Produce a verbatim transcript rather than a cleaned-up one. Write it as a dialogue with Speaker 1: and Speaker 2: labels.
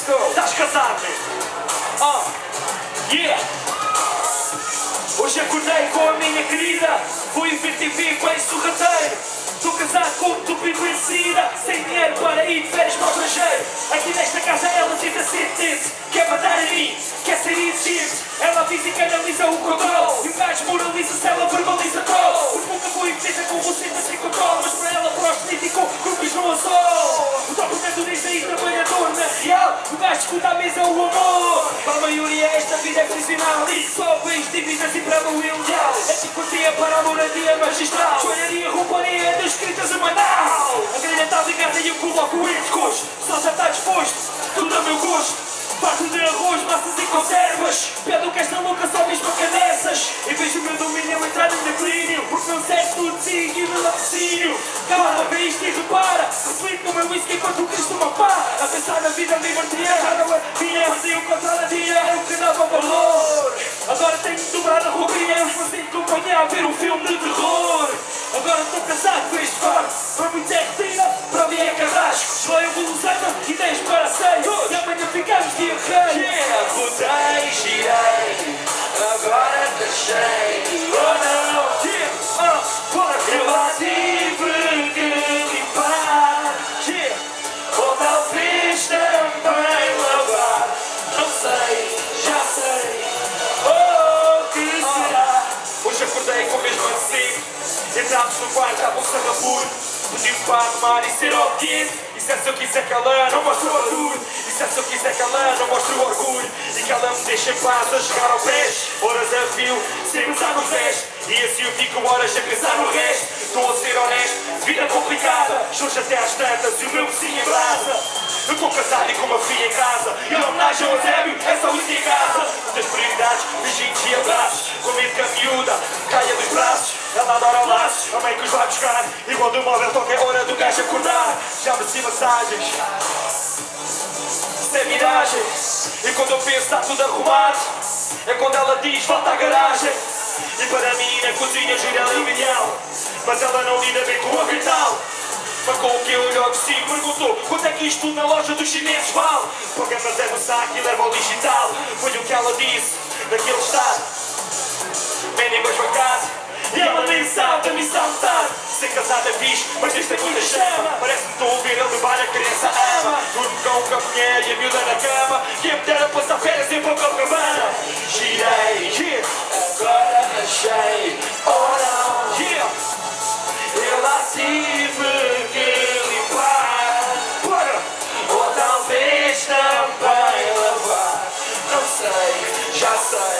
Speaker 1: Let's go. Estás casado? Oh, yeah. Hoje acordei com a minha querida, fui ver T V com esse sorrateiro. Estou casado com tu bem conhecida, sem dinheiro para ir de férias para o estrangeiro. Aqui nesta casa ela tenta ser tente, quer matar a mim, quer ser inocente. Ela física analisa o controle, e o gajo moraliza se ela verbaliza troll. Porque nunca fui tenta com você, mas sem controle, mas para ela prosperity com grupos no anzol. O top momento diz aí trabalhador, na real, o gajo escuta à mesa o amor. Para a maioria esta vida é prisional, e só vês dívidas e para o ilegal. É psicotia para a moradia magistral, joalharia, rouparia, das escritas semanal. A grelha está ligada e eu coloco o intercosto. Só já está disposto, tudo a meu gosto. Prato de arroz, massas e conservas. Pede o que esta louca só diz para cabeças. E vejo o meu domínio entrar em declínio, porque não serve tudo sigo e meu laticínio. Calma, vê isto e repara, reflito no meu whisky enquanto Cristo me pá. A pensar na vida libertina, já não é minha. Perdi o controle, dinheiro que dava valor. Agora tenho de dobrar a roupinha, os meus de companhia a ver um filme de terror. Agora estou casado com este fardo, para muitos é rotina, para mim é carrasco. Joia gulosana, ideias para seis, e amanhã ficamos de arreio. Yeah, botei, girei, agora deixei. Oh não, yeah, oh, bora. Eu lá tive que limpar, yeah, ou talvez também lavar. Não sei, já sei, oh, que será? Hoje acordei com o mesmo assim. Entramos no quarto, estava um Singapura. Pedi-me para arrumar e ser obediente. E se é se eu quiser calar, não mostro o orgulho. E se é se eu quiser calar, não mostro o orgulho. E que ela me deixa em paz a chegar ao pés. Horas a fio, sem pensar no resto. E assim eu fico horas a pensar no resto. Estou a ser honesto, vida complicada. Jorge até às tantas e o meu vizinho em brasa. Eu estou casado e com uma filha em casa. E a homenagem ao Eusébio é só isso em casa. Das prioridades, beijinhos e abraços. Com medo que a miúda caia dos braços. Ela adora o laço, a mãe que os vai buscar. E quando o móvel toca é hora do gajo acordar. Já mereci massagens, isso é miragem. E quando eu penso está tudo arrumado, é quando ela diz volta à garagem. E para mim na cozinha gira ela em milhão, mas ela não lida bem com o avental. Marcou o que eu lhe ofereci, perguntou quanto é que isto na loja dos chineses vale. Paga mas é no saco e leva ao digital. Foi o que ela disse naquele estado. Vendem mais bancado. E ela nem sabe da missão tarde. Ser casada é fixe, mas isto é muita chama. Parece-me que estou a ouvir a levar a criança ama. Durmo com a mulher e a miúda na cama. Quem me dera passar férias em Copacabana. Girei, yeah, agora achei. Oh não, yeah, eu lá tive que limpar. Bora. Ou talvez também lavar. Não sei, já sei.